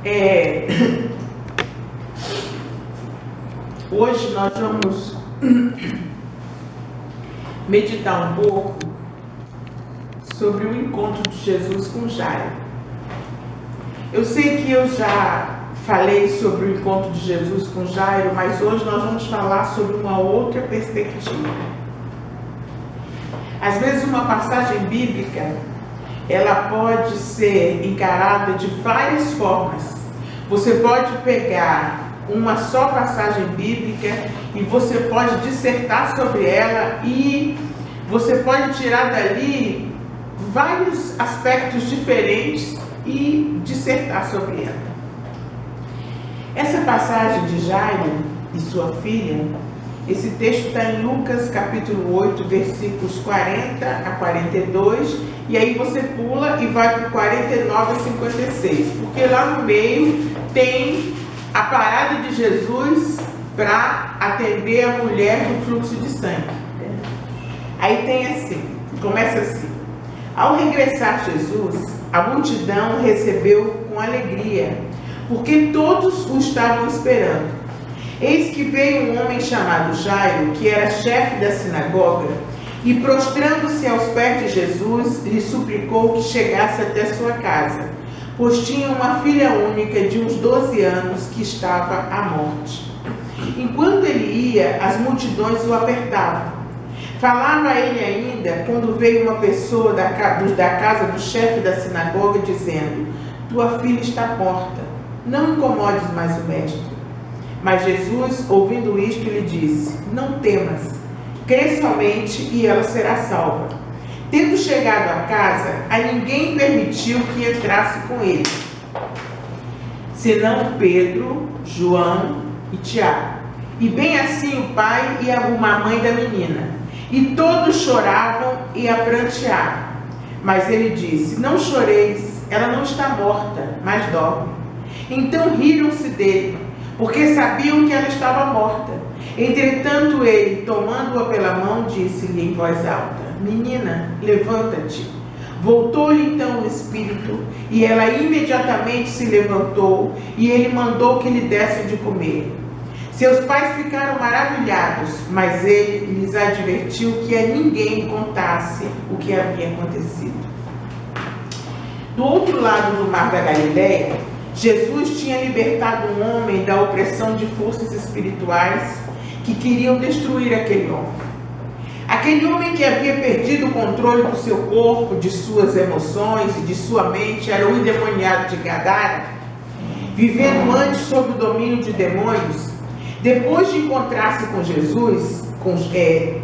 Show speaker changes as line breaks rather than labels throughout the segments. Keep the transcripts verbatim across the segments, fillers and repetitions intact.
É... Hoje nós vamos meditar um pouco sobre o encontro de Jesus com Jairo. Eu sei que eu já falei sobre o encontro de Jesus com Jairo, mas hoje nós vamos falar sobre uma outra perspectiva. Às vezes uma passagem bíblica, ela pode ser encarada de várias formas. Você pode pegar uma só passagem bíblica e você pode dissertar sobre ela e você pode tirar dali vários aspectos diferentes e dissertar sobre ela. Essa passagem de Jairo e sua filha, esse texto está em Lucas capítulo oito, versículos quarenta a quarenta e dois, e aí você pula e vai para quarenta e nove a cinquenta e seis, porque lá no meio tem a parada de Jesus para atender a mulher do fluxo de sangue. Aí tem assim, começa assim: ao regressar Jesus, a multidão recebeu com alegria, porque todos o estavam esperando. Eis que veio um homem chamado Jairo, que era chefe da sinagoga, e prostrando-se aos pés de Jesus, lhe suplicou que chegasse até sua casa, pois tinha uma filha única de uns doze anos que estava à morte. Enquanto ele ia, as multidões o apertavam. Falava ele ainda, quando veio uma pessoa da, da casa do chefe da sinagoga, dizendo: tua filha está morta, não incomodes mais o mestre. Mas Jesus, ouvindo isto, lhe disse: não temas, crê somente e ela será salva. Tendo chegado à casa, a ninguém permitiu que entrasse com ele, senão Pedro, João e Tiago, e bem assim o pai e a mãe da menina. E todos choravam e a pranteavam. Mas ele disse: não choreis, ela não está morta, mas dorme. Então riram-se dele, porque sabiam que ela estava morta. Entretanto ele, tomando-a pela mão, disse-lhe em voz alta: menina, levanta-te. Voltou-lhe então o espírito, e ela imediatamente se levantou, e ele mandou que lhe dessem de comer. Seus pais ficaram maravilhados, mas ele lhes advertiu que a ninguém contasse o que havia acontecido. Do outro lado do mar da Galileia, Jesus tinha libertado um homem da opressão de forças espirituais que queriam destruir aquele homem. Aquele homem que havia perdido o controle do seu corpo, de suas emoções e de sua mente, era o endemoniado de Gadara, vivendo antes sob o domínio de demônios. Depois de encontrar-se com Jesus, com, é,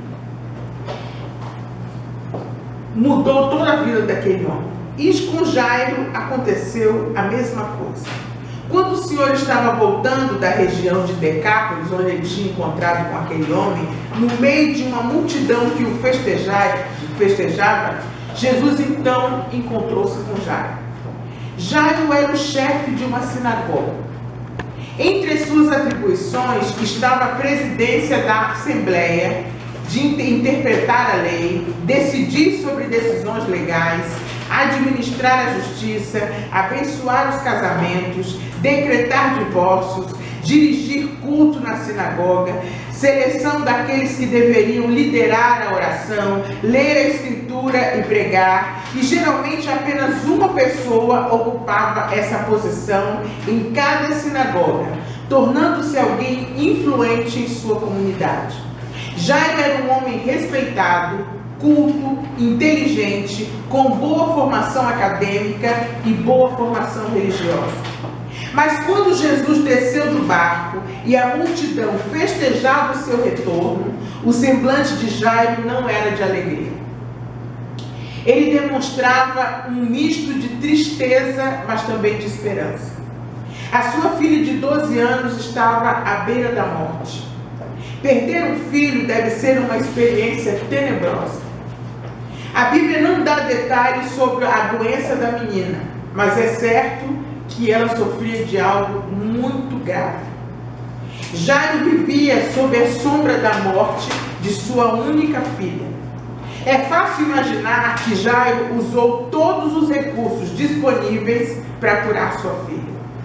mudou toda a vida daquele homem. E com Jairo aconteceu a mesma coisa. Quando o Senhor estava voltando da região de Decápolis, onde ele tinha encontrado com aquele homem, no meio de uma multidão que o festejava, festejava Jesus então encontrou-se com Jairo. Jairo era o chefe de uma sinagoga. Entre suas atribuições estava a presidência da Assembleia, de interpretar a lei, decidir sobre decisões legais, administrar a justiça, abençoar os casamentos, decretar divórcios, dirigir culto na sinagoga, seleção daqueles que deveriam liderar a oração, ler a escritura e pregar, e geralmente apenas uma pessoa ocupava essa posição em cada sinagoga, tornando-se alguém influente em sua comunidade. Jairo era um homem respeitado, culto, inteligente, com boa formação acadêmica e boa formação religiosa. Mas quando Jesus desceu do barco e a multidão festejava o seu retorno, o semblante de Jairo não era de alegria. Ele demonstrava um misto de tristeza, mas também de esperança. A sua filha de doze anos estava à beira da morte. Perder um filho deve ser uma experiência tenebrosa. A Bíblia não dá detalhes sobre a doença da menina, mas é certo que ela sofria de algo muito grave. Jairo vivia sob a sombra da morte de sua única filha. É fácil imaginar que Jairo usou todos os recursos disponíveis para curar sua filha.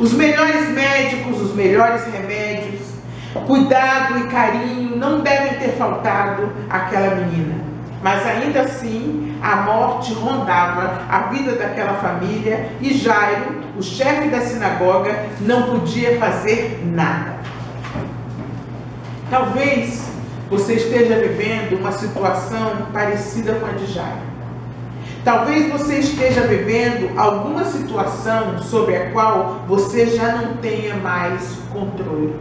Os melhores médicos, os melhores remédios, cuidado e carinho não devem ter faltado àquela menina. Mas ainda assim, a morte rondava a vida daquela família e Jairo, o chefe da sinagoga, não podia fazer nada. Talvez você esteja vivendo uma situação parecida com a de Jairo. Talvez você esteja vivendo alguma situação sobre a qual você já não tenha mais controle.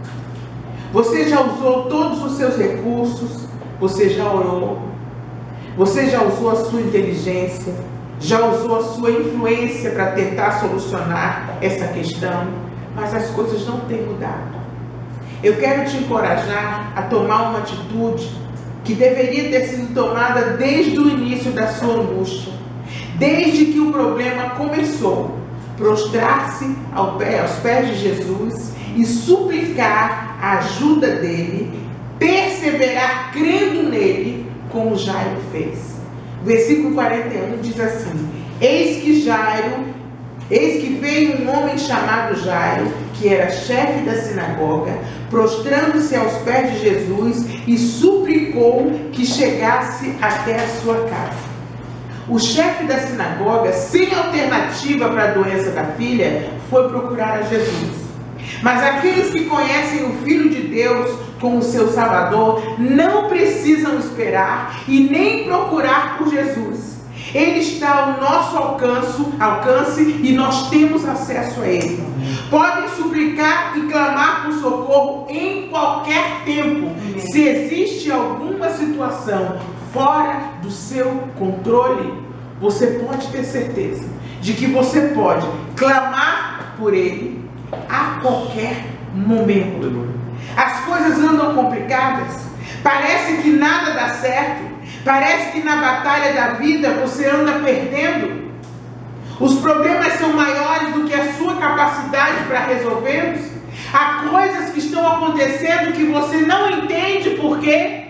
Você já usou todos os seus recursos, você já orou, você já usou a sua inteligência, já usou a sua influência para tentar solucionar essa questão, mas as coisas não têm mudado. Eu quero te encorajar a tomar uma atitude que deveria ter sido tomada desde o início da sua angústia, desde que o problema começou. Prostrar-se ao pé, aos pés de Jesus e suplicar a ajuda dele, perseverar crendo nele, como Jairo fez. Versículo quarenta e um diz assim: Eis que Jairo, eis que veio um homem chamado Jairo, que era chefe da sinagoga, prostrando-se aos pés de Jesus e suplicou que chegasse até a sua casa. O chefe da sinagoga, sem alternativa para a doença da filha, foi procurar a Jesus. Mas aqueles que conhecem o Filho de Deus como seu Salvador não precisam esperar e nem procurar por Jesus. Ele está ao nosso alcance, alcance e nós temos acesso a Ele. Podem suplicar e clamar por socorro em qualquer tempo. Se existe alguma situação fora do seu controle, você pode ter certeza de que você pode clamar por Ele a qualquer momento. As coisas andam complicadas, parece que nada dá certo, parece que na batalha da vida você anda perdendo. Os problemas são maiores do que a sua capacidade para resolvê-los. Há coisas que estão acontecendo que você não entende por quê.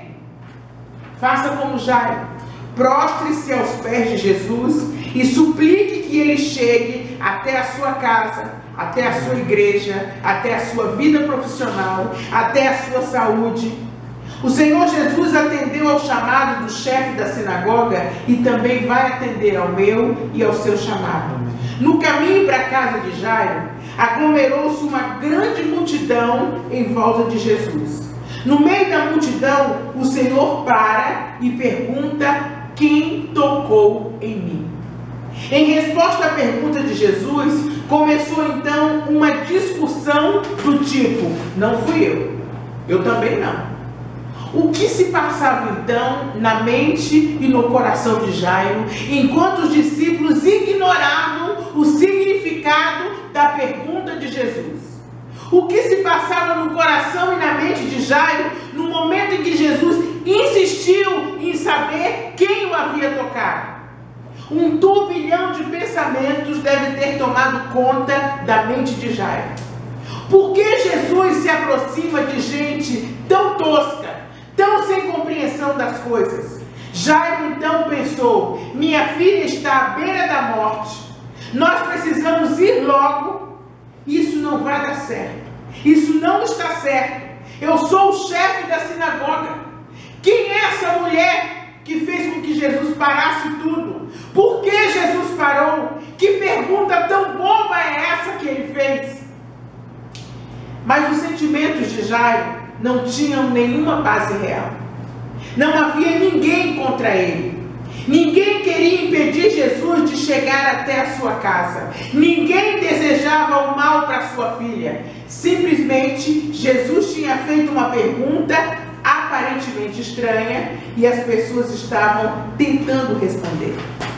Faça como Jairo, prostre-se aos pés de Jesus e suplique que ele chegue até a sua casa, até a sua igreja, até a sua vida profissional, até a sua saúde. O Senhor Jesus atendeu ao chamado do chefe da sinagoga e também vai atender ao meu e ao seu chamado. No caminho para a casa de Jairo, aglomerou-se uma grande multidão em volta de Jesus. No meio da multidão, o Senhor para e pergunta: quem tocou em mim? Em resposta à pergunta de Jesus, começou então uma discussão do tipo: não fui eu, eu também não. O que se passava então na mente e no coração de Jairo, enquanto os discípulos ignoravam o significado da pergunta de Jesus? O que se passava no coração e na mente de Jairo no momento em que Jesus insistiu em saber quem o havia tocado? Um turbilhão de pensamentos deve ter tomado conta da mente de Jairo. Por que Jesus se aproxima de gente tão tosca, tão sem compreensão das coisas? Jairo então pensou: minha filha está à beira da morte, nós precisamos ir logo. Isso não vai dar certo, isso não está certo. Eu sou o chefe da sinagoga. Quem é essa mulher que fez com que Jesus parasse tudo? Por que Jesus parou? Que pergunta tão boba é essa que ele fez? Mas os sentimentos de Jairo não tinham nenhuma base real. Não havia ninguém contra ele. Ninguém queria impedir Jesus de chegar até a sua casa. Ninguém desejava o mal para sua filha. Simplesmente, Jesus tinha feito uma pergunta aparentemente estranha e as pessoas estavam tentando responder.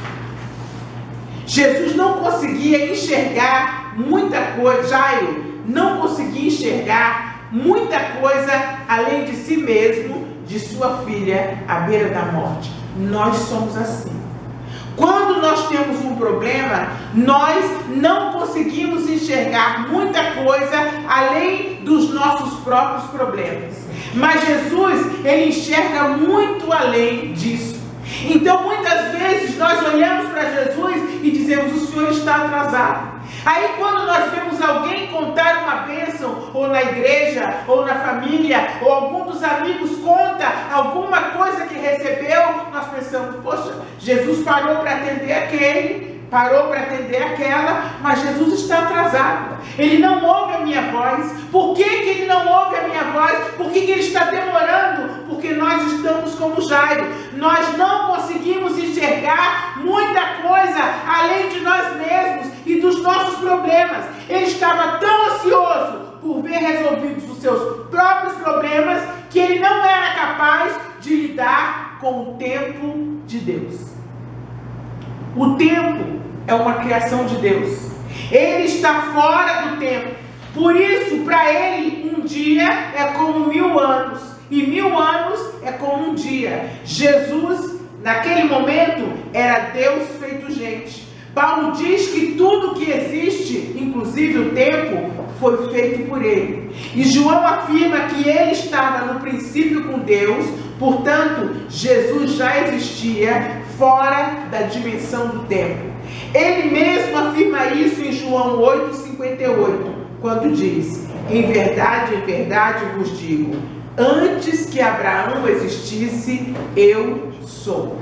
Jesus não conseguia enxergar muita coisa. Jairo não conseguia enxergar muita coisa além de si mesmo, de sua filha à beira da morte. Nós somos assim. Quando nós temos um problema, nós não conseguimos enxergar muita coisa além dos nossos próprios problemas. Mas Jesus, ele enxerga muito além disso. Então, muitas vezes, nós olhamos para Jesus e dizemos: o Senhor está atrasado. Aí quando nós vemos alguém contar uma bênção, ou na igreja, ou na família, ou algum dos amigos conta alguma coisa que recebeu, nós pensamos, poxa, Jesus parou para atender aquele, parou para atender aquela, mas Jesus está atrasado. Ele não ouve a minha voz. Por que que ele não ouve a minha voz? Por que que ele está demorando? Porque nós estamos como Jairo. Nós não conseguimos enxergar muita coisa além de nós mesmos e dos nossos problemas. Ele estava tão ansioso por ver resolvidos os seus próprios problemas que ele não era capaz de lidar com o tempo de Deus. O tempo é uma criação de Deus. Ele está fora do tempo. Por isso, para ele, um dia é como mil anos. E mil anos é como um dia. Jesus, naquele momento, era Deus feito gente. Paulo diz que tudo que existe, inclusive o tempo, foi feito por ele. E João afirma que ele estava no princípio com Deus. Portanto, Jesus já existia fora da dimensão do tempo. Ele mesmo afirma isso em João oito, cinquenta e oito, quando diz: em verdade, em verdade vos digo, antes que Abraão existisse, eu sou.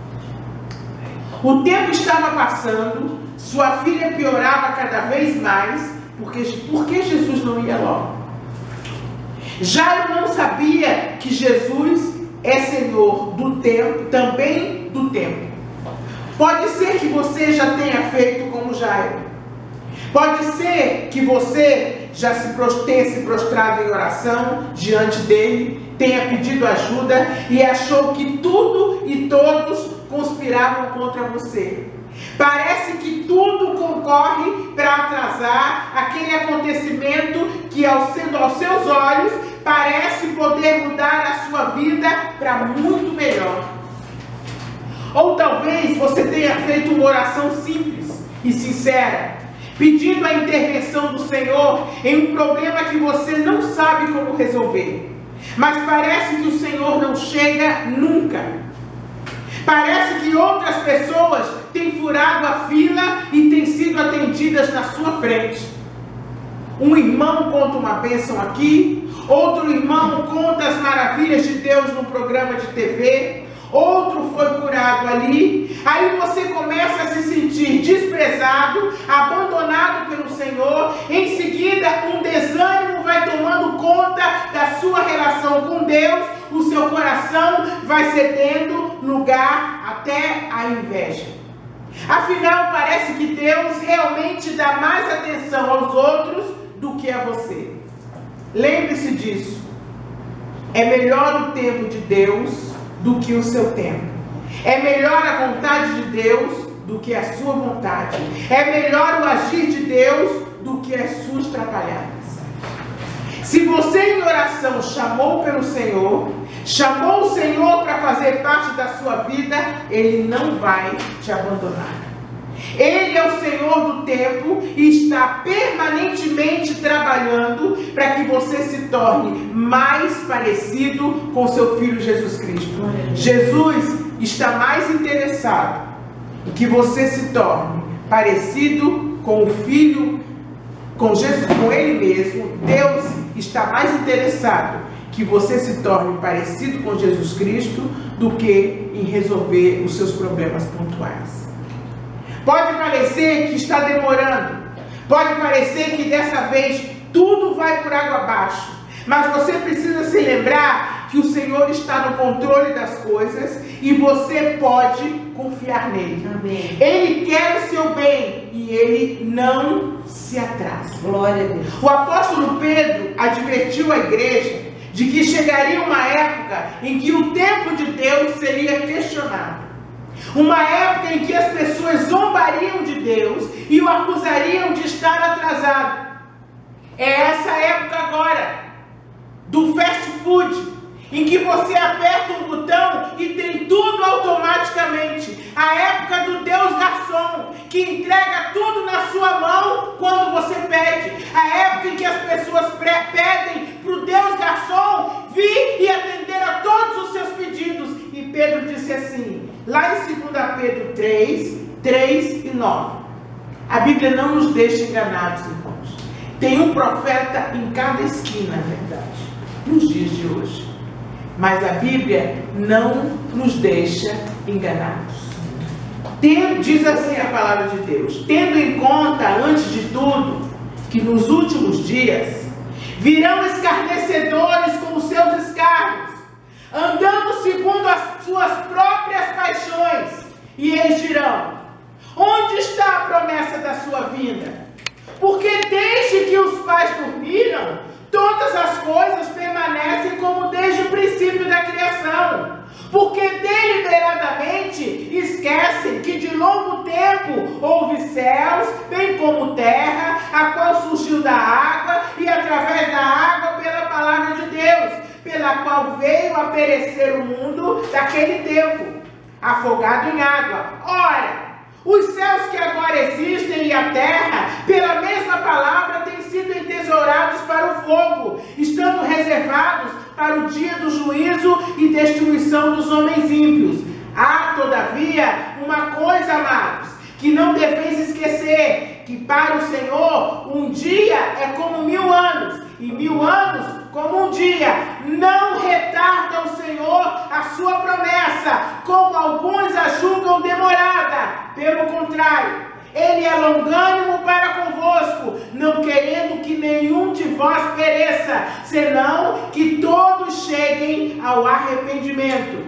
O tempo estava passando, sua filha piorava cada vez mais, porque, porque Jesus não ia logo. Jairo não sabia que Jesus é Senhor do tempo, também do tempo. Pode ser que você já tenha feito como Jairo. Pode ser que você já se tenha se prostrado em oração diante dele, tenha pedido ajuda e achou que tudo e todos conspiravam contra você. Parece que tudo concorre para atrasar aquele acontecimento que, ao sendo aos seus olhos, parece poder mudar a sua vida para muito melhor. Ou talvez você tenha feito uma oração simples e sincera, pedindo a intervenção do Senhor em um problema que você não sabe como resolver. Mas parece que o Senhor não chega nunca. Parece que outras pessoas têm furado a fila e têm sido atendidas na sua frente. Um irmão conta uma bênção aqui, outro irmão conta as maravilhas de Deus no programa de T V, outro foi curado ali. Aí você começa a se sentir desprezado, abandonado pelo Senhor. Em seguida, um desânimo vai tomando conta da sua relação com Deus. O seu coração vai cedendo lugar até a inveja. Afinal, parece que Deus realmente dá mais atenção aos outros do que a você. Lembre-se disso. É melhor o tempo de Deus do que o seu tempo. É melhor a vontade de Deus do que a sua vontade. É melhor o agir de Deus do que as suas trapalhadas. Se você em oração chamou pelo Senhor, chamou o Senhor para fazer parte da sua vida, Ele não vai te abandonar. Ele é o Senhor do tempo e está permanentemente trabalhando para que você se torne mais parecido com seu Filho Jesus Cristo. Jesus está mais interessado em que você se torne parecido com o Filho, com Jesus, com Ele mesmo. Deus está mais interessado que você se torne parecido com Jesus Cristo do que em resolver os seus problemas pontuais. Pode parecer que está demorando, pode parecer que dessa vez tudo vai por água abaixo, mas você precisa se lembrar que o Senhor está no controle das coisas e você pode confiar nele. Amém. Ele quer o seu bem e ele não se atrasa. Glória a Deus. O apóstolo Pedro advertiu a igreja de que chegaria uma época em que o tempo de Deus seria questionado. Uma época em que as pessoas zombariam de Deus e o acusariam de estar atrasado. É essa época agora, do fast food, em que você aperta um botão e tem tudo automaticamente. A época do Deus garçom, que entrega tudo na sua mão quando você pede. A época em que as pessoas pedem para o Deus garçom vir e atender a todos os seus pedidos. E Pedro disse assim, lá em dois Pedro três, três e nove. A Bíblia não nos deixa enganados, irmãos. Tem um profeta em cada esquina, na verdade, nos dias de hoje. Mas a Bíblia não nos deixa enganados. Tem, diz assim a palavra de Deus: tendo em conta, antes de tudo, que nos últimos dias virão escarnecedores com os seus escárnios, andando segundo as suas próprias paixões, e eles dirão: onde está a promessa da sua vinda? Porque desde que os pais dormiram, todas as coisas permanecem como desde o princípio da criação. Porque deliberadamente esquecem que de longo tempo houve céus, bem como terra, a qual surgiu da água e através da água pela palavra de Deus, pela qual veio a perecer o mundo daquele tempo, afogado em água. Ora, os céus que agora existem e a terra, pela mesma palavra, têm sido entesourados para o fogo, estando reservados para o dia do juízo e destruição dos homens ímpios. Há, todavia, uma coisa, amados, que não deveis esquecer, que para o Senhor um dia é como mil anos, e mil anos como um dia. Não retarda o Senhor a sua promessa, como alguns a julgam demorada. Pelo contrário, Ele é longânimo para convosco, não querendo que nenhum de vós pereça, senão que todos cheguem ao arrependimento.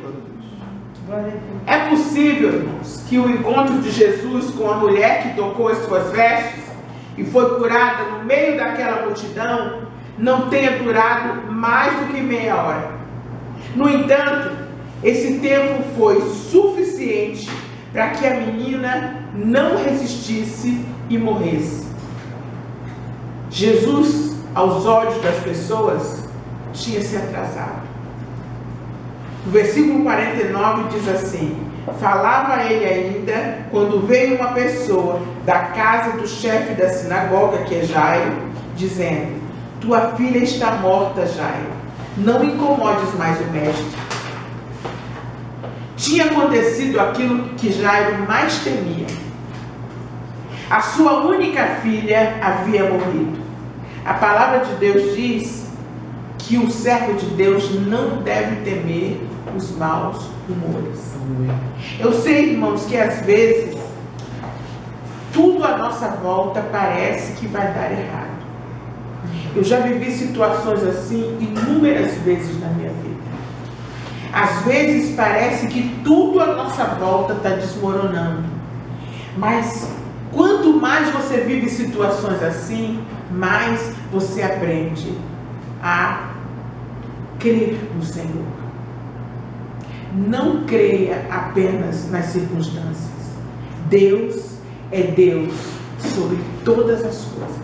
É possível, irmãos, que o encontro de Jesus com a mulher que tocou as suas vestes e foi curada no meio daquela multidão não tenha durado mais do que meia hora. No entanto, esse tempo foi suficiente para que a menina não resistisse e morresse. Jesus, aos olhos das pessoas, tinha se atrasado. O versículo quarenta e nove diz assim: falava ele ainda quando veio uma pessoa da casa do chefe da sinagoga, que é Jairo, dizendo: tua filha está morta, Jairo, não incomodes mais o mestre. Tinha acontecido aquilo que Jairo mais temia. A sua única filha havia morrido. A palavra de Deus diz que o servo de Deus não deve temer os maus rumores. Eu sei, irmãos, que às vezes tudo à nossa volta parece que vai dar errado. Eu já vivi situações assim inúmeras vezes na minha vida. Às vezes parece que tudo à nossa volta está desmoronando. Mas quanto mais você vive situações assim, mais você aprende a crer no Senhor. Não creia apenas nas circunstâncias. Deus é Deus sobre todas as coisas.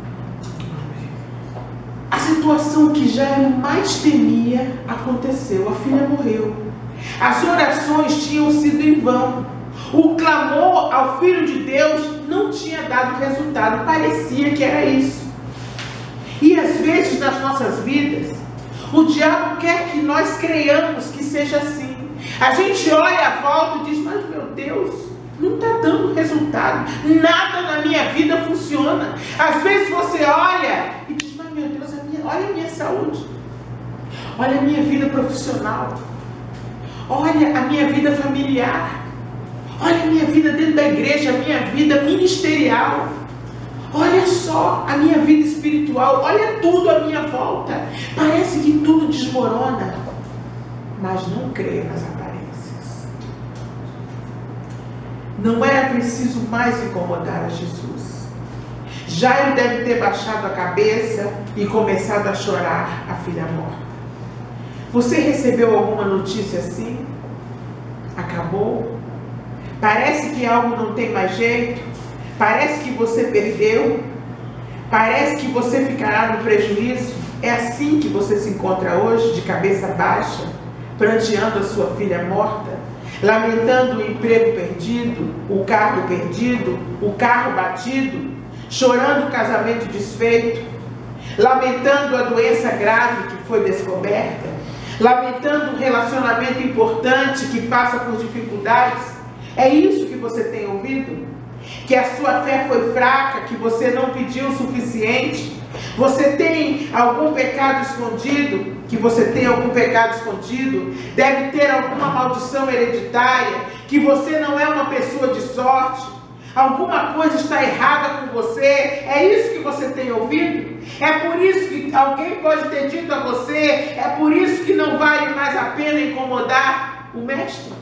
A situação que Jairo mais temia aconteceu. A filha morreu. As orações tinham sido em vão. O clamor ao Filho de Deus não tinha dado resultado. Parecia que era isso. E às vezes nas nossas vidas, o diabo quer que nós creiamos que seja assim. A gente olha à volta e diz: mas meu Deus, não está dando resultado. Nada na minha vida funciona. Às vezes você olha e diz: mas meu Deus, a minha, olha a minha saúde. Olha a minha vida profissional. Olha a minha vida familiar. Olha a minha vida dentro da igreja, a minha vida ministerial. Olha só a minha vida espiritual. Olha tudo à minha volta. Parece que tudo desmorona. Mas não creia nas aparências. Não era preciso mais incomodar a Jesus. Jairo deve ter baixado a cabeça e começado a chorar a filha morta. Você recebeu alguma notícia assim? Acabou? Parece que algo não tem mais jeito? Parece que você perdeu? Parece que você ficará no prejuízo? É assim que você se encontra hoje, de cabeça baixa, pranteando a sua filha morta, lamentando o emprego perdido, o carro perdido, o carro batido, chorando o casamento desfeito, lamentando a doença grave que foi descoberta, lamentando um relacionamento importante que passa por dificuldades. É isso que você tem ouvido? que a sua fé foi fraca, que você não pediu o suficiente? Você tem algum pecado escondido? Que você tem algum pecado escondido? Deve ter alguma maldição hereditária? Que você não é uma pessoa de sorte? Alguma coisa está errada com você? É isso que você tem ouvido? É por isso que alguém pode ter dito a você? É por isso que não vale mais a pena incomodar o mestre?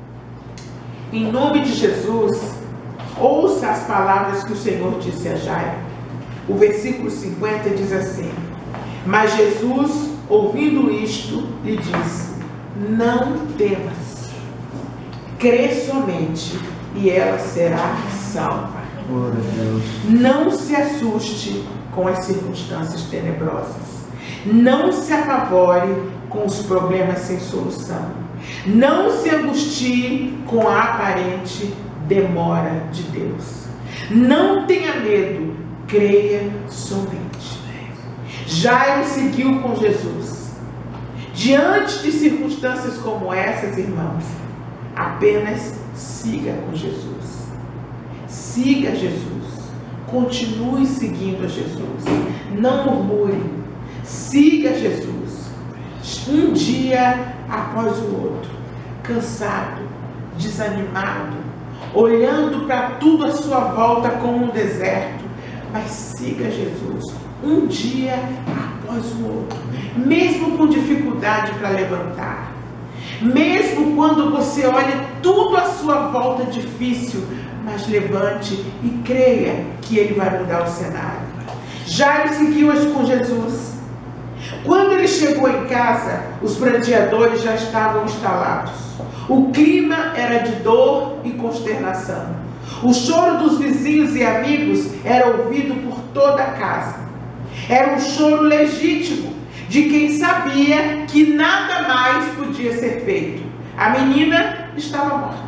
Em nome de Jesus, ouça as palavras que o Senhor disse a Jairo. O versículo cinquenta diz assim: mas Jesus, ouvindo isto, lhe disse: não temas, crê somente e ela será salva.
Glória a Deus.
Não se assuste com as circunstâncias tenebrosas. Não se apavore com os problemas sem solução. Não se angustie com a aparente demora de Deus. Não tenha medo, creia somente. Jairo seguiu com Jesus. Diante de circunstâncias como essas, irmãos, apenas siga com Jesus. Siga Jesus. Continue seguindo a Jesus. Não murmure. Siga Jesus. Um dia após o outro, cansado, desanimado, olhando para tudo à sua volta como um deserto, mas siga Jesus, um dia após o outro, mesmo com dificuldade para levantar, mesmo quando você olha tudo à sua volta difícil, mas levante e creia que Ele vai mudar o cenário. Jairo seguiu com Jesus. Quando ele chegou em casa, os brandeadores já estavam instalados. O clima era de dor e consternação. O choro dos vizinhos e amigos era ouvido por toda a casa. Era um choro legítimo de quem sabia que nada mais podia ser feito. A menina estava morta.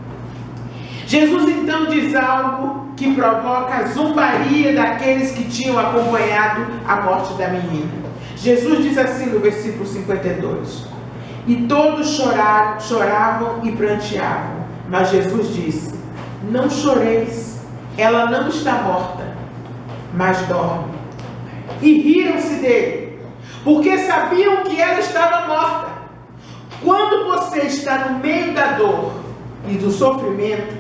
Jesus então diz algo que provoca a zombaria daqueles que tinham acompanhado a morte da menina. Jesus diz assim no versículo cinquenta e dois: e todos choraram, choravam e pranteavam, mas Jesus disse: não choreis, ela não está morta, mas dorme. E riram-se dele, porque sabiam que ela estava morta. Quando você está no meio da dor e do sofrimento,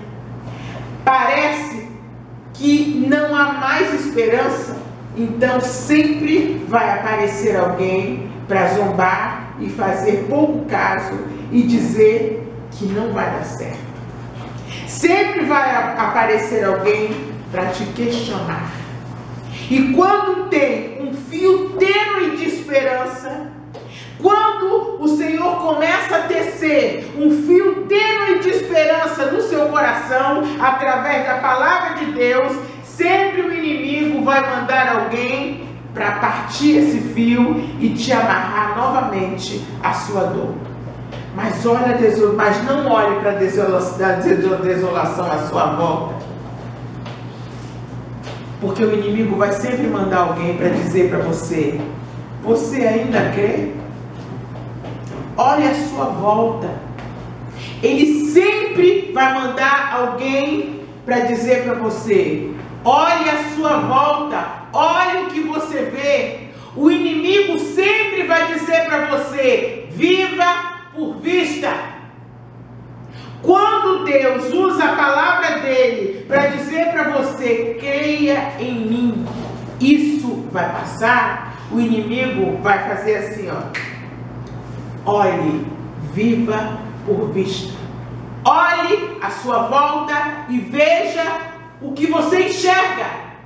parece que não há mais esperança. Então sempre vai aparecer alguém para zombar e fazer pouco caso e dizer que não vai dar certo. Sempre vai aparecer alguém para te questionar. E quando tem um fio tênue de esperança, quando o Senhor começa a tecer um fio tênue de esperança no seu coração, através da palavra de Deus, sempre o inimigo vai mandar alguém para partir esse fio e te amarrar novamente à sua dor. Mas, olha, mas não olhe para a desolação à sua volta. Porque o inimigo vai sempre mandar alguém para dizer para você: você ainda crê? Olhe à sua volta. Ele sempre vai mandar alguém para dizer para você: olhe à sua volta, olhe o que você vê. O inimigo sempre vai dizer para você: viva por vista. Quando Deus usa a palavra dele para dizer para você: creia em mim, isso vai passar, o inimigo vai fazer assim, ó. Olhe, viva por vista. Olhe à sua volta e veja o que você enxerga.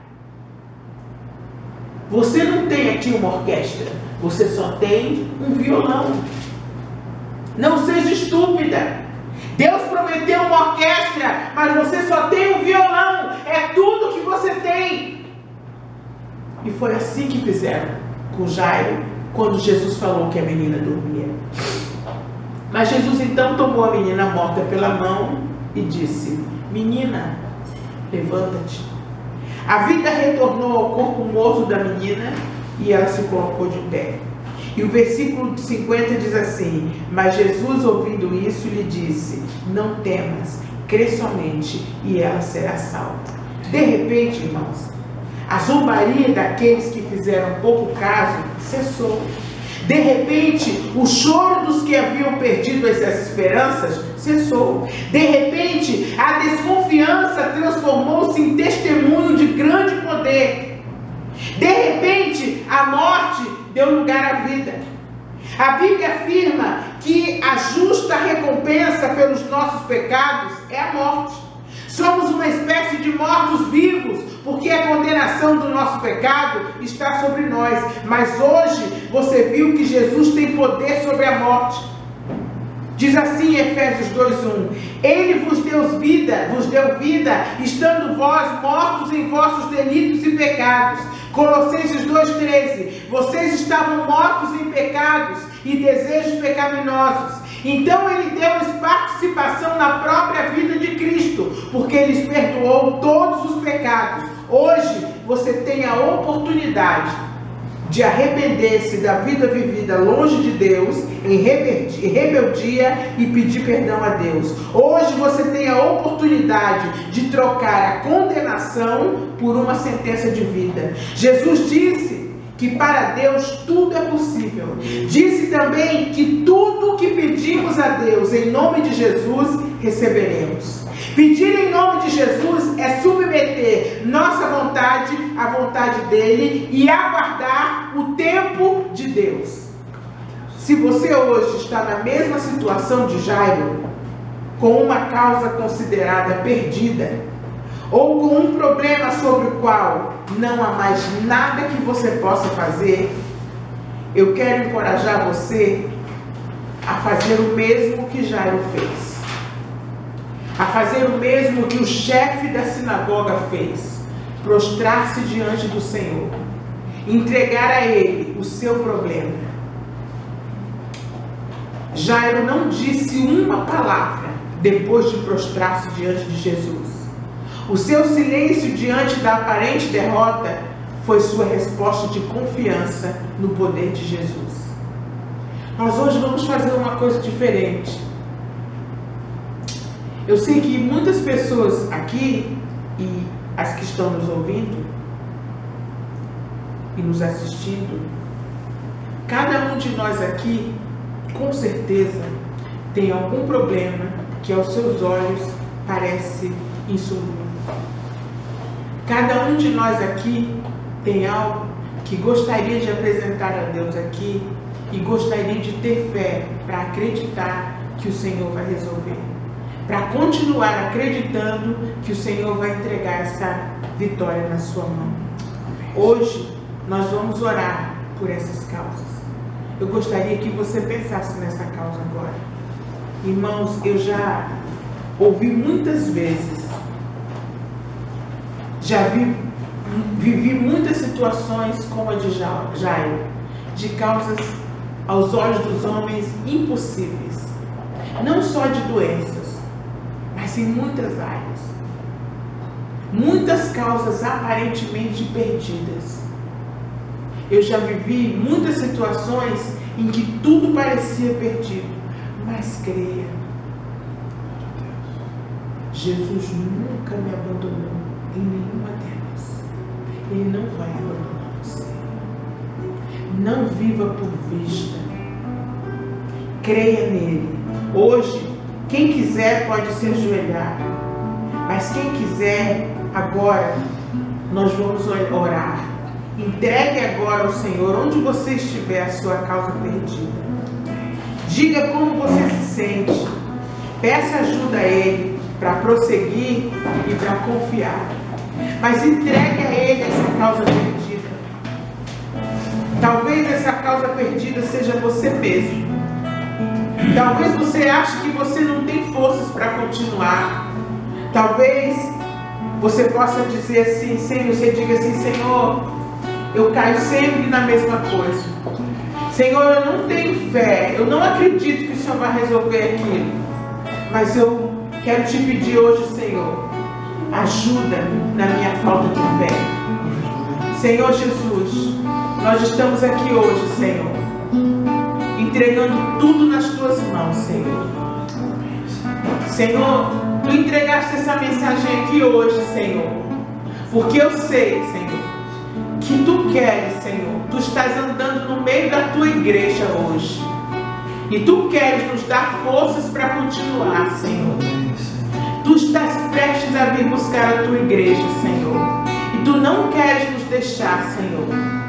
Você não tem aqui uma orquestra, você só tem um violão. Não seja estúpida. Deus prometeu uma orquestra, mas você só tem um violão. É tudo que você tem. E foi assim que fizeram com Jairo, quando Jesus falou que a menina dormia. Mas Jesus então tomou a menina morta pela mão e disse: menina, levanta-te. A vida retornou ao corpo morto da menina e ela se colocou de pé. E o versículo cinquenta diz assim: mas Jesus, ouvindo isso, lhe disse: não temas, crê somente e ela será salva. De repente, irmãos, a zombaria daqueles que fizeram pouco caso cessou. De repente, o choro dos que haviam perdido essas esperanças cessou. De repente, a desconfiança transformou-se em testemunho de grande poder. De repente, a morte deu lugar à vida. A Bíblia afirma que a justa recompensa pelos nossos pecados é a morte. Somos uma espécie de mortos-vivos, porque a condenação do nosso pecado está sobre nós. Mas hoje você viu que Jesus tem poder sobre a morte. Diz assim em Efésios dois, um: Ele vos deu vida, vos deu vida, estando vós mortos em vossos delitos e pecados. Colossenses dois, treze: Vocês estavam mortos em pecados e desejos pecaminosos. Então ele deu-lhes participação na própria vida de Cristo, porque ele lhes perdoou todos os pecados. Hoje você tem a oportunidade de arrepender-se da vida vivida longe de Deus, em rebeldia, e pedir perdão a Deus. Hoje você tem a oportunidade de trocar a condenação por uma sentença de vida. Jesus disse que para Deus tudo é possível. Disse também que tudo que pedimos a Deus em nome de Jesus, receberemos. Pedir em nome de Jesus é submeter nossa vontade à vontade dele e aguardar o tempo de Deus. Se você hoje está na mesma situação de Jairo, com uma causa considerada perdida, ou com um problema sobre o qual não há mais nada que você possa fazer, eu quero encorajar você a fazer o mesmo que Jairo fez. A fazer o mesmo que o chefe da sinagoga fez. Prostrar-se diante do Senhor. Entregar a Ele o seu problema. Jairo não disse uma palavra depois de prostrar-se diante de Jesus. O seu silêncio diante da aparente derrota foi sua resposta de confiança no poder de Jesus. Nós hoje vamos fazer uma coisa diferente. Eu sei que muitas pessoas aqui, e as que estão nos ouvindo e nos assistindo, cada um de nós aqui, com certeza, tem algum problema que aos seus olhos parece insolúvel. Cada um de nós aqui tem algo que gostaria de apresentar a Deus aqui e gostaria de ter fé para acreditar que o Senhor vai resolver. Para continuar acreditando que o Senhor vai entregar essa vitória na sua mão. Hoje nós vamos orar por essas causas. Eu gostaria que você pensasse nessa causa agora. Irmãos, eu já ouvi muitas vezes, já vi, vivi muitas situações como a de Jairo, de causas aos olhos dos homens impossíveis, não só de doenças, mas em muitas áreas. Muitas causas aparentemente perdidas. Eu já vivi muitas situações em que tudo parecia perdido, mas creia, Jesus nunca me abandonou em nenhuma delas. Ele não vai abandonar você. Não viva por vista. Creia nele. Hoje, quem quiser pode se ajoelhar, mas quem quiser, agora, nós vamos orar. Entregue agora ao Senhor, onde você estiver, a sua causa perdida. Diga como você se sente. Peça ajuda a Ele para prosseguir e para confiar. Mas entregue a Ele essa causa perdida. Talvez essa causa perdida seja você mesmo. Talvez você ache que você não tem forças para continuar. Talvez você possa dizer assim, Senhor, você diga assim, Senhor, eu caio sempre na mesma coisa. Senhor, eu não tenho fé, eu não acredito que o Senhor vai resolver aquilo. Mas eu quero te pedir hoje, Senhor, ajuda-me na minha falta de fé. Senhor Jesus, nós estamos aqui hoje, Senhor, entregando tudo nas tuas mãos, Senhor. Senhor, Tu entregaste essa mensagem aqui hoje, Senhor, porque eu sei, Senhor, que Tu queres, Senhor. Tu estás andando no meio da Tua igreja hoje. E Tu queres nos dar forças para continuar, Senhor. Tu estás prestes a vir buscar a Tua igreja, Senhor. E Tu não queres nos deixar, Senhor.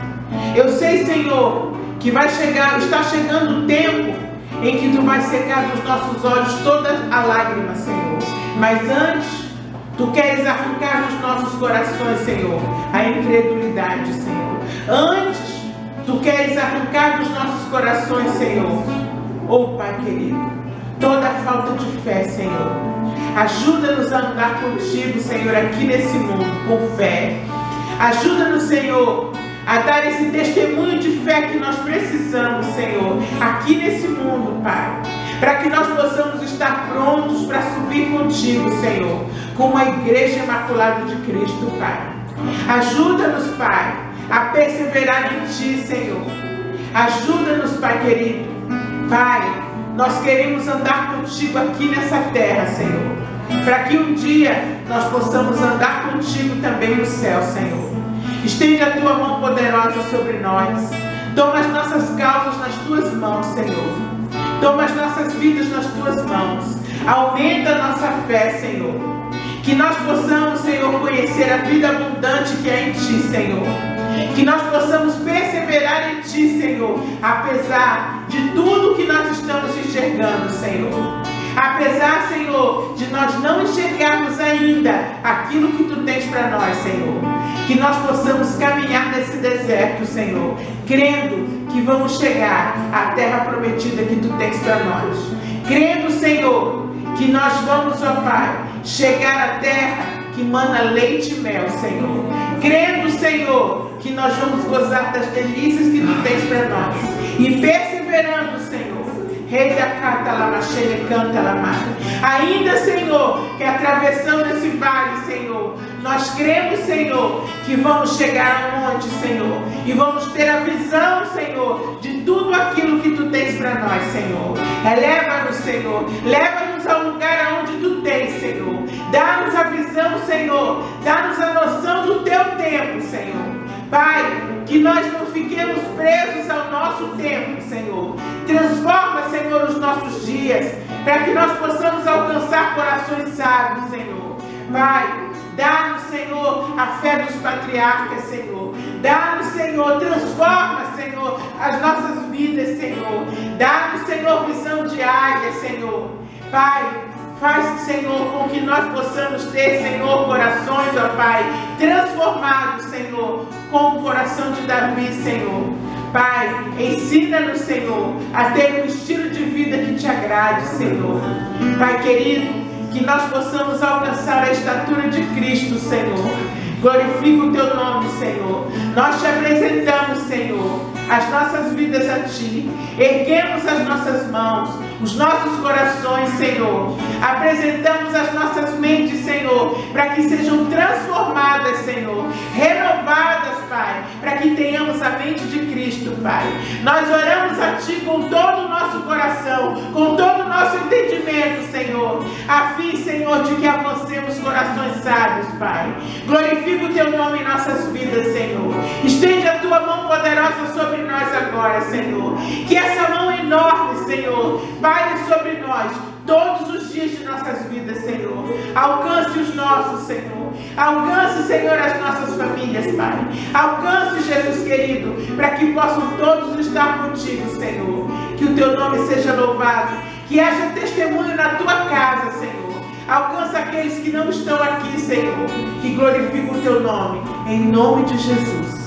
Eu sei, Senhor, que vai chegar, está chegando o tempo em que Tu vai secar dos nossos olhos toda a lágrima, Senhor. Mas antes, Tu queres arrancar dos nossos corações, Senhor, a incredulidade, Senhor. Antes, Tu queres arrancar dos nossos corações, Senhor, oh Pai querido, toda a falta de fé, Senhor. Ajuda-nos a andar contigo, Senhor, aqui nesse mundo, com fé. Ajuda-nos, Senhor, a dar esse testemunho de fé que nós precisamos, Senhor, aqui nesse mundo, Pai. Para que nós possamos estar prontos para subir contigo, Senhor, como a igreja imaculada de Cristo, Pai. Ajuda-nos, Pai, a perseverar em Ti, Senhor. Ajuda-nos, Pai querido. Pai, nós queremos andar contigo aqui nessa terra, Senhor, para que um dia nós possamos andar contigo também no céu, Senhor. Estende a Tua mão poderosa sobre nós. Toma as nossas causas nas Tuas mãos, Senhor. Toma as nossas vidas nas Tuas mãos. Aumenta a nossa fé, Senhor. Que nós possamos, Senhor, conhecer a vida abundante que é em Ti, Senhor. Que nós possamos perseverar em Ti, Senhor, apesar de tudo que nós estamos enxergando, Senhor. Apesar, Senhor, de nós não enxergarmos ainda aquilo que Tu tens para nós, Senhor. Que nós possamos caminhar nesse deserto, Senhor, crendo que vamos chegar à terra prometida que Tu tens para nós. Crendo, Senhor, que nós vamos, ó Pai, chegar à terra que mana leite e mel, Senhor. Crendo, Senhor, que nós vamos gozar das delícias que Tu tens para nós. E perseverando, Senhor, Rei da canta lama, cheia canta lama. Ainda, Senhor, que atravessando esse vale, Senhor, nós cremos, Senhor, que vamos chegar ao monte, Senhor, e vamos ter a visão, Senhor, de tudo aquilo que Tu tens para nós, Senhor. Eleva-nos, Senhor, leva-nos ao lugar onde Tu tens, Senhor. Dá-nos a visão, Senhor, dá-nos a noção do Teu tempo, Senhor. Pai, que nós não fiquemos presos ao nosso tempo, Senhor. Transforma, Senhor, os nossos dias, para que nós possamos alcançar corações sábios, Senhor. Pai, dá-nos, Senhor, a fé dos patriarcas, Senhor. Dá-nos, Senhor, transforma, Senhor, as nossas vidas, Senhor. Dá-nos, Senhor, visão de águia, Senhor. Pai, faz, Senhor, com que nós possamos ter, Senhor, corações, ó Pai, transformados, Senhor, com o coração de Davi, Senhor. Pai, ensina-nos, Senhor, a ter um estilo de vida que Te agrade, Senhor. Pai querido, que nós possamos alcançar a estatura de Cristo, Senhor. Glorifica o Teu nome, Senhor. Nós Te apresentamos, Senhor, as nossas vidas a Ti. Erguemos as nossas mãos, os nossos corações, Senhor. Apresentamos as nossas mentes, Senhor, para que sejam transformadas, Senhor. Renovadas, Pai, para que tenhamos a mente de Cristo, Pai. Nós oramos a Ti com todo o nosso coração, com todo o nosso entendimento, Senhor. A fim, Senhor, de que avancemos corações sábios, Pai. Glorifica o Teu nome em nossas vidas, Senhor. Estende a Tua mão poderosa sobre nós agora, Senhor. Que essa mão enorme, Senhor, paire sobre nós todos os dias de nossas vidas, Senhor. Alcance os nossos, Senhor. Alcance, Senhor, as nossas famílias, Pai. Alcance, Jesus querido, para que possam todos estar contigo, Senhor. Que o Teu nome seja louvado. Que haja testemunho na Tua casa, Senhor. Alcança aqueles que não estão aqui, Senhor. Que glorifiquem o Teu nome. Em nome de Jesus.